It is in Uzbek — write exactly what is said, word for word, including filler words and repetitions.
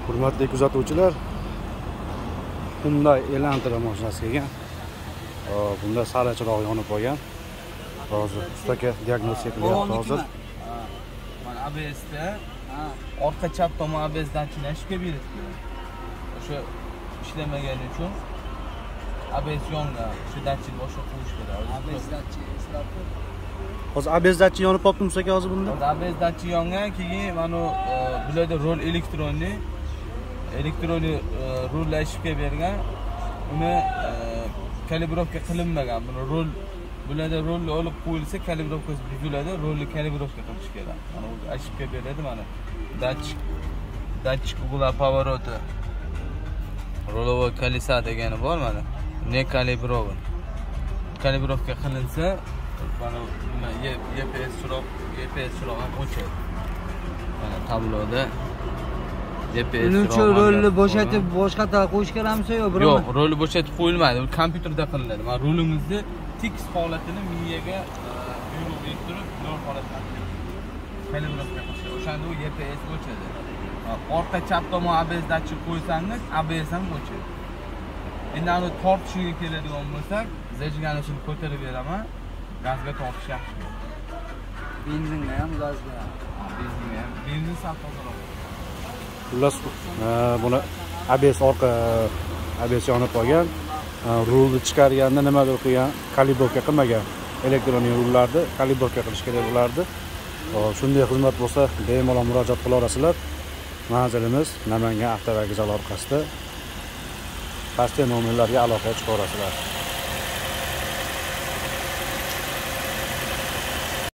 Hurmatli kuzatuvchilar, Hyundai Elantra mashinasi kelgan. Bunda sara chiroq yonib qolgan. Hozir ustaga diagnostika qilyapti hozir. Mana A B S da orqa chap tomon A B S datchikni ishga berdi. O'sha ishlamagani uchun A B S yongan, shu datchik boshqa qo'yish kerak. A B S datchik ishlabdi. Hozir A B S datchik yonib qolibdi aka hozir bunda. A B S datchik yongan, keyin mana bularda rol elektronli elektronni rollar ishga bergan. Uni kalibrovka qilinmagan. Buni rol bularda rolni olib qo'yilsa, kalibrovkasi buziladi, rolni kalibrovka qilish kerak. Mana u ashibga beradi mana. Datchik datchik ular pavoroti. Rolovoy kolesa degani bor mana. Ne kalibrovan. Kalibrovka qilinsa, mana E P S chiroq, E P S chiroq ham o'chadi. Mana tabloda Uning uchun rolni bo'shatib boshqa tarafa qo'yish kerakmi yo biroq? Yo'q, rolni bo'shatib qo'yilmaydi. U kompyuterda qilinadi. Mana rolimizni tekis holatini miyaga buyruq berib turib, nol holatga kalibrovka qilishadi. O'shanda u E P S o'chadi. Orqa chap tomon A B S datchik qo'ysangiz, A B S ham o'chadi. Endi uni tortishga keladigan bo'lsak, zajganishini ko'tarib beraman. Gazga tortish yaxshi. Benzinga ham, gazga ham. Benzinga ham. Benzin sal tozaroq. Xullas, buni A B S orqa A B S yonib qolgan. Rulni chiqarganda nimadir qilgan, kalibrovka qilmagan. Elektronik rullarni kalibrovka qilish kerak bo'lardi. Shunday xizmat bo'lsa, bemalol murojaat qila olasizlar. Manzilimiz Namangan avtovokzal orqasida. Pastki nomerlarga aloqa chiqa olasizlar.